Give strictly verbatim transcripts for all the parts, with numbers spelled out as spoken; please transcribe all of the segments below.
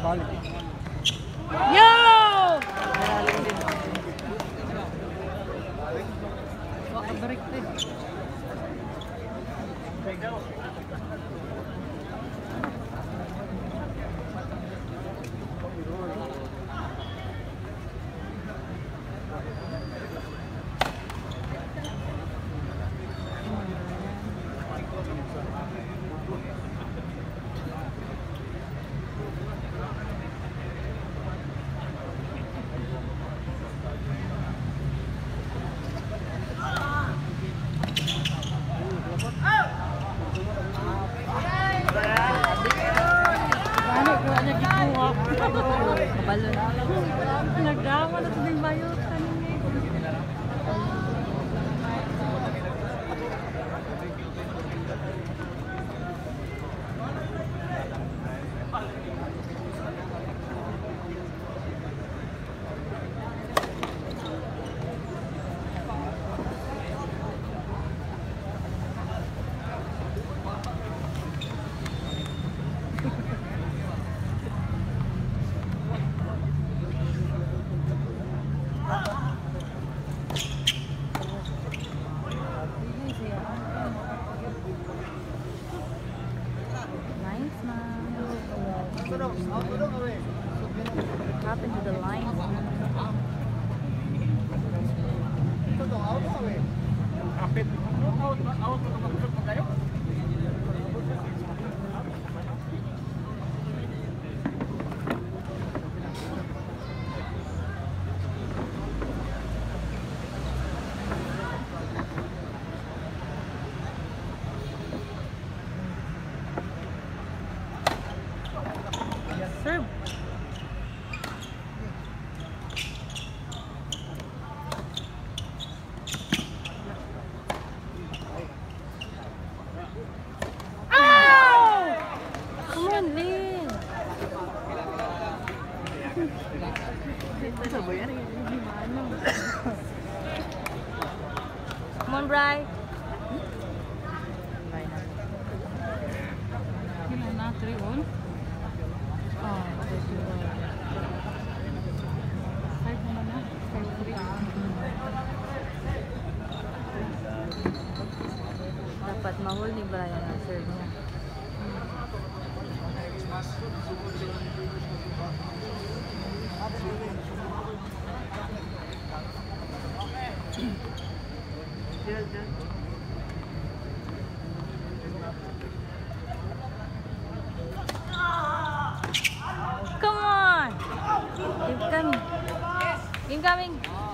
Yo! Baka break din. Balon. Nagdrama na ito din bayutan. Happened to the line. Serve. Come on, Bryan. Yun na, three on. Oh, five naman na. Five, three. Dapat mahul ni Bryan ang serve niya. Come on! Incoming! Incoming!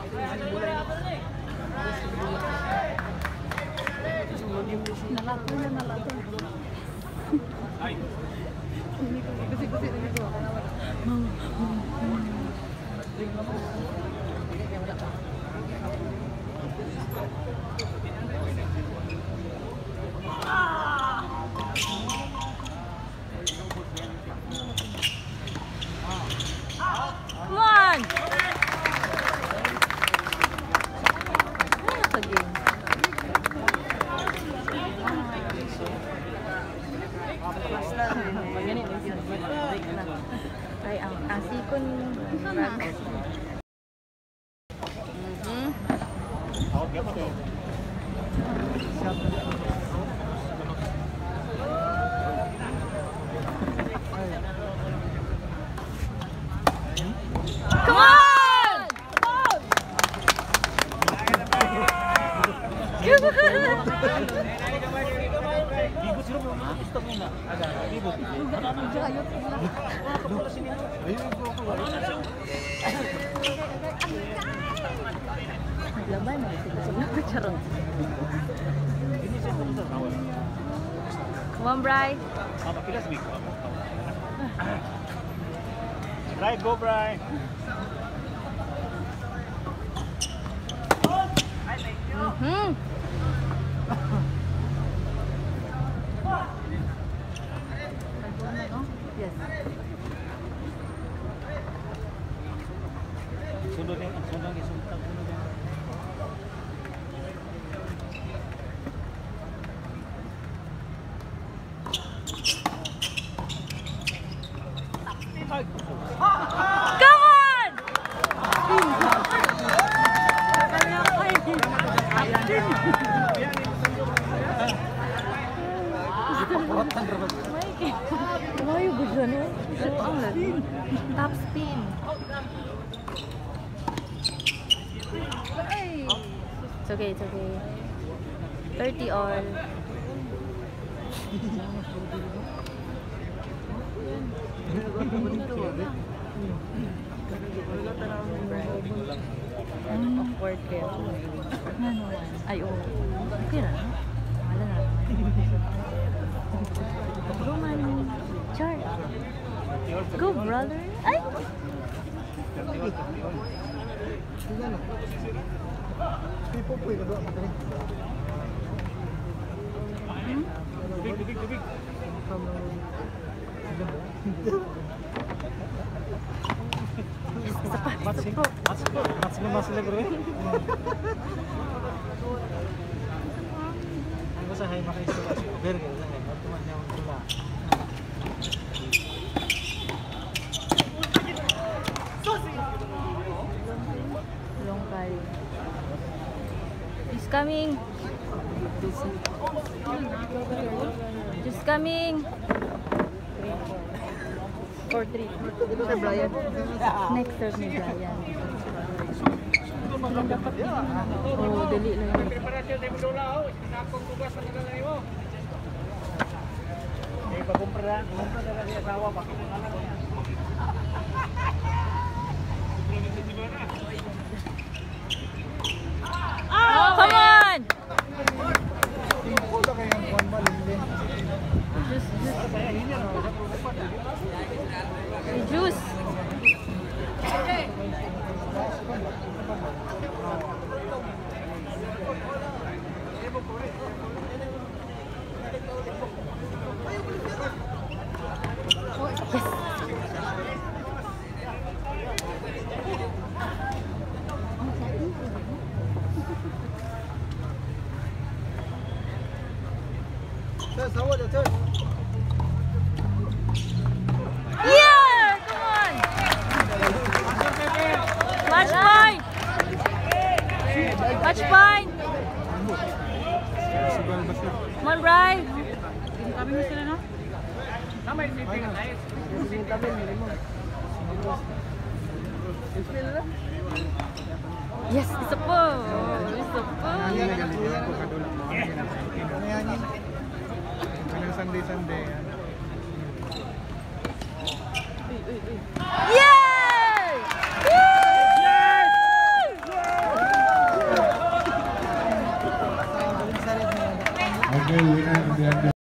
Nalato na, nalato. Kasi-kasi na ito. Come on! Ano sa game? Maganit na siya. Ay, ang asikon racket. Mhm. Come on! Ibut sila mo, gusto mo na. Aga, ibut. Laban na sila sa charot. Come on, Bryan. Mama, kilas big. Bryan, go Bryan. Mhm. Yes. Sunod din, sunod din, sunod din. Ay! Kumayo ba siya, no? So, ang lalo. Top spin. It's okay, it's okay. thirty all. Mm, awkward kayo. Ano? Ay, oo. Okay na. Wala na. Go, man. Char. Go, brother. Ay! Hmm? Tubig, tubig, tubig. Isa pa, isa Matsing, po. matsing po. Matsing naman sila bro. Ano ba sa hay makaisulat? Berger sa hay. Ano man niya ang tula? Long carry. He's coming. Just coming. four three. Sir Bryan. Next serve ni Bryan. Oh, dali lang yun. Preparasyon tayo mula ho. Sinakong tugas ang nagalang mo. Eh, pag-kumpra, kumpra talaga si asawa. Pakipangalan niya. Oh, come on! Juice, juice. Hey, juice. Yeah! Come on! Match point! Match point! Come on, Bryan! Kami mo sila, no? Yes, isa po! Isa po! Sunday, Sunday. Yay! Okay, winner of the